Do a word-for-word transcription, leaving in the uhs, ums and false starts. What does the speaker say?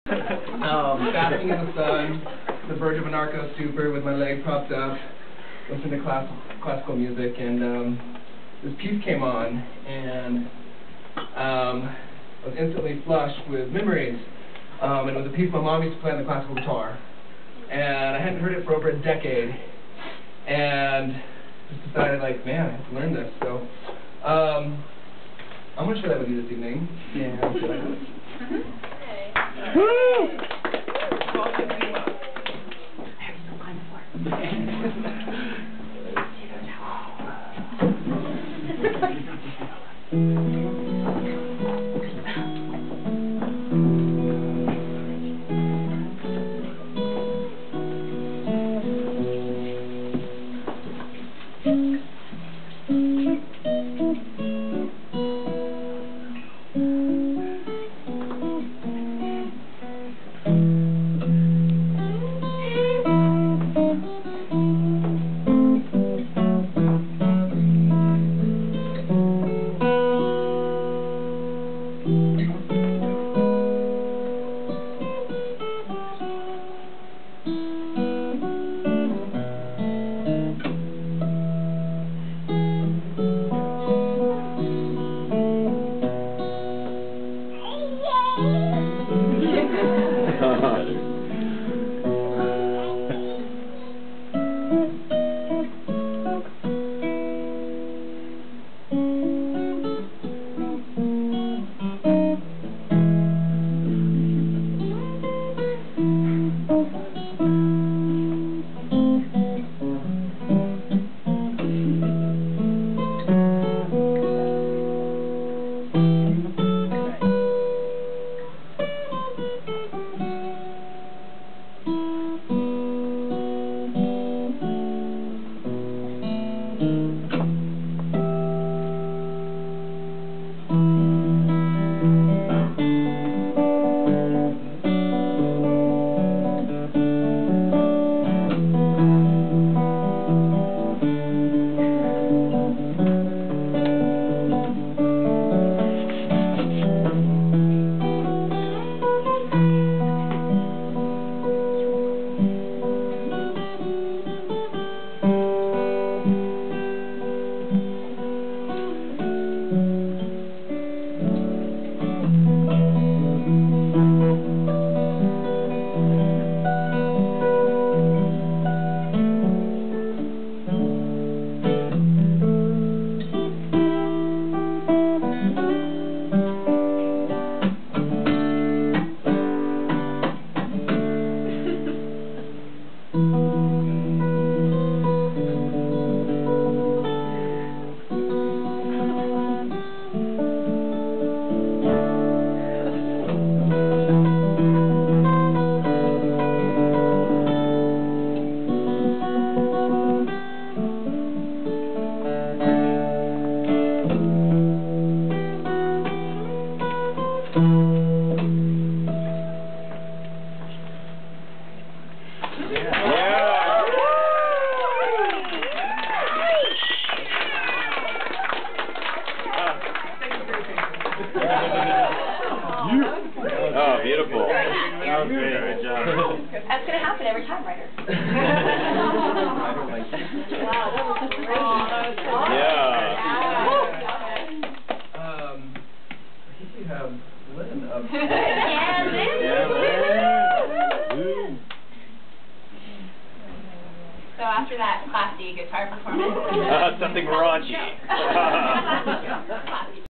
um, basking in the sun, the verge of a narco stupor with my leg propped up, listening to class classical music, and um, this piece came on, and um, I was instantly flushed with memories. Um, and it was a piece my mom used to play on the classical guitar, and I hadn't heard it for over a decade, and just decided, like, man, I have to learn this. So um, I'm going to share that with you this evening. And I'll share that. Woo! Oh, beautiful. That was great. Good job. That's going to happen every time, writer. I don't like it. Wow, that was great. Yeah. Um, I think we have Lynn up. Yeah, Lynn. Yeah, Lynn. So after that classy guitar performance, Uh, something raunchy.